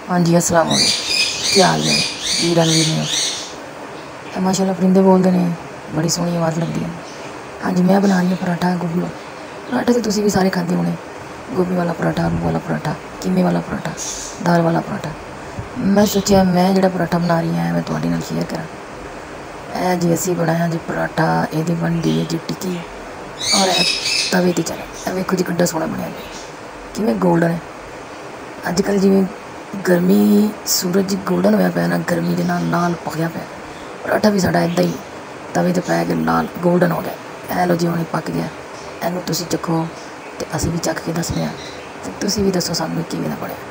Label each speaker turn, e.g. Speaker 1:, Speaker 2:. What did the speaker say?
Speaker 1: हाँ जी अस्सलाम वालेकुम, क्या हाल है जी रणवीर ने माशाल्लाह परिंदे बोलते हैं, बड़ी सोहनी आवाज़ लगती है। हाँ जी मैं बना रही हूँ पराठा गोभी वाला। पराठा तो तुसी भी सारे खाते होने, गोभी वाला पराठा, आलू वाला पराठा, कीमे वाला पराठा, दाल वाला पराठा। मैं सोचा मैं जो पराठा बना रही है मैं तुहाडे नाल शेयर करा। जी असी बनाया जी पराठा, ये बनती है जी टिक्की और तवे ते चने। वेखो जी किड्डा सोहना बनया किवें गोल्डन है। अजकल जिवें गर्मी सूरज गोल्डन होया पिया ना, गर्मी के नाल लाल पकया पिया। पराठा भी साडा इदां ही तवे ते पै के लाल गोल्डन हो गया। लो जी हुणे पक गया, इहनूं तुसीं चखो ते असीं भी चख के दसने आ ते तुसीं भी दसो सानूं किवें दा बणिया।